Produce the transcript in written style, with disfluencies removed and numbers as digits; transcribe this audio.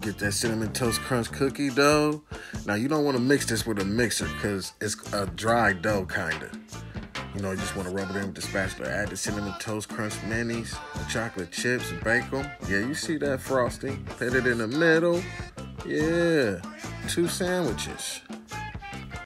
Get that Cinnamon Toast Crunch cookie dough. Now, you don't want to mix this with a mixer because it's a dry dough, kind of. You know, you just want to rub it in with the spatula. Add the Cinnamon Toast Crunch minis, the chocolate chips, bake them. Yeah, you see that frosting. Put it in the middle. Yeah, 2 sandwiches.